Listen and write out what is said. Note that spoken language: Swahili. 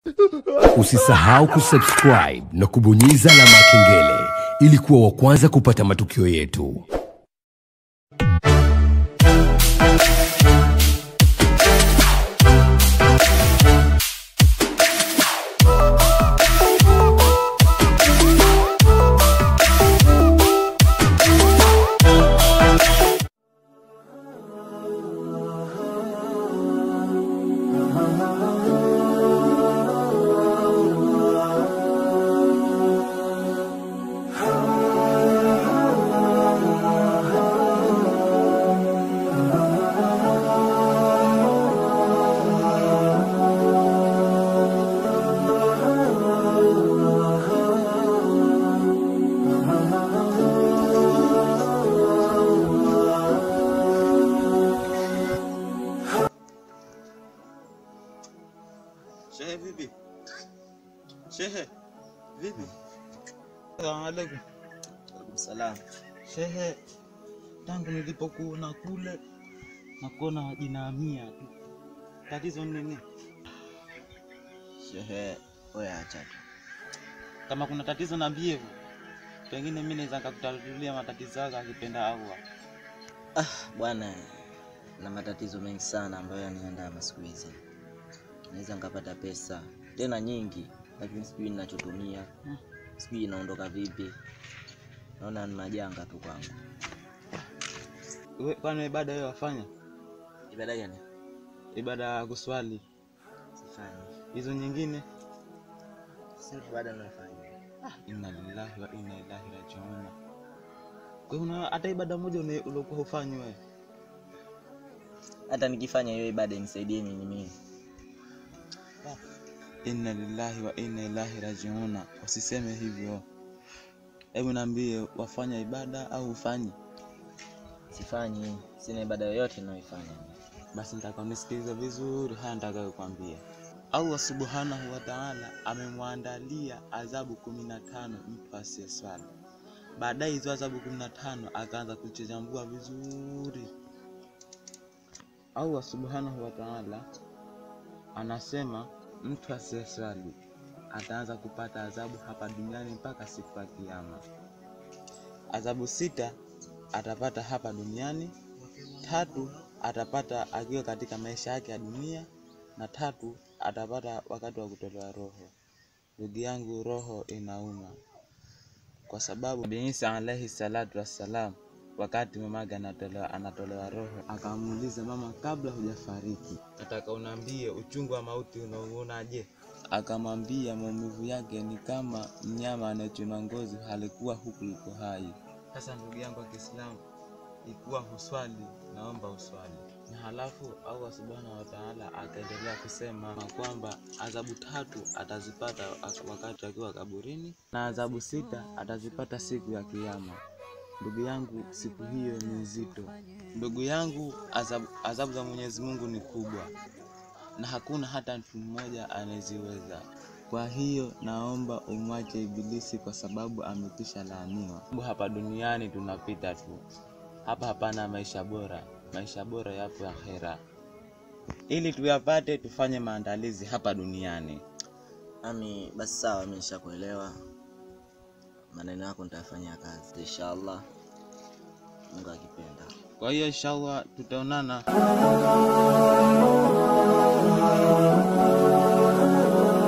Usisahau kusubscribe na kubonyeza alama ya kengele ili kuwa wa kwanza kupata matukio yetu. Shehe vipi? Shehe vipi? Assalamu alaikum. Alaikum salam. Shehe, tangu nilipokuona kule nakuona jinaamia tu. Tatizo nini? Shehe, wewe acha tu. Kama kuna tatizo niambie. Pengine mimi naweza kukutatulia matatizo yako akipenda Allah. Bwana, na matatizo mengi sana ambayo yanaenda siku hizi. Naweza nikapata pesa tena nyingi, lakini sijui ninachotumia, sijui inaondoka vipi. Naona ni majanga tu kwangu. Wewe kwani ibada wewe wafanya? Ibada gani? Ibada ya kuswali. Sifanyi. Hizo nyingine? Si ibada nafanya. Inna lillahi wa inna ilaihi rajiun. Kwa hiyo hata ibada moja uliokuwa ufanye wewe? Hata nikifanya hiyo ibada nisaidie mimi. Inna lillahi wa inna ilaihi rajiun. Usiseme hivyo. Hebu niambie, wafanya ibada au ufanyi? Sifanyi, sina ibada yoyote ninayoifanya. Basi nataka unisikilize vizuri haya nitakayokuambia. Allah subhanahu wa ta'ala amemwandalia adhabu 15 mtu asiyeswali. Baadaye hizo adhabu 15 akaanza kuchambua vizuri. Allah subhanahu wa ta'ala anasema mtu asiyeswali ataanza kupata adhabu hapa duniani mpaka siku ya kiyama. Adhabu 6 atapata hapa duniani, 3 atapata akiwa katika maisha yake ya dunia, na 3 atapata wakati wa kutolewa roho. Ndugu yangu, roho inauma. Kwa sababu Nabii Isa alayhi salatu wassalam, wakati mamake anatolewa roho, akamuuliza mama, kabla hujafariki nataka uniambie uchungu wa mauti unaonaje? Akamwambia maumivu yake ni kama mnyama anayechuna ngozi halikuwa huku yuko hai. Sasa ndugu yangu wa Kiislamu, ikuwa huswali, naomba uswali. Na halafu Allah subhanahu wa ta'ala akaendelea kusema kwamba adhabu 3 atazipata wakati akiwa kaburini, na adhabu 6 atazipata siku ya kiyama. Ndugu yangu, siku hiyo ni nzito. Ndugu yangu, adhabu za Mwenyezi Mungu ni kubwa, na hakuna hata mtu mmoja anayeziweza. Kwa hiyo naomba umwache Ibilisi, kwa sababu amekwisha laaniwa. Hapa duniani tunapita tu. Hapa hapana maisha bora. Maisha bora yapo akhera. Ili tuyapate tufanye maandalizi hapa duniani. Basi sawa, mimi nishakuelewa. Maneno yako nitafanyia kazi inshallah, Mungu akipenda. Kwa hiyo inshallah tutaonana.